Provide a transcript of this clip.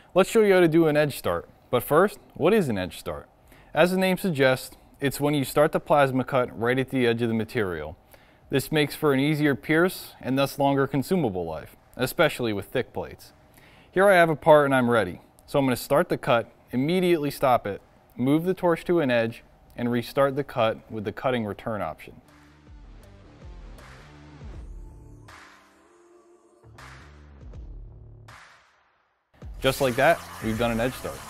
Let's show you how to do an edge start. But first, what is an edge start? As the name suggests, it's when you start the plasma cut right at the edge of the material. This makes for an easier pierce and thus longer consumable life, especially with thick plates. Here I have a part and I'm ready. So I'm going to start the cut, immediately stop it, move the torch to an edge, and restart the cut with the cutting return option. Just like that, we've done an edge start.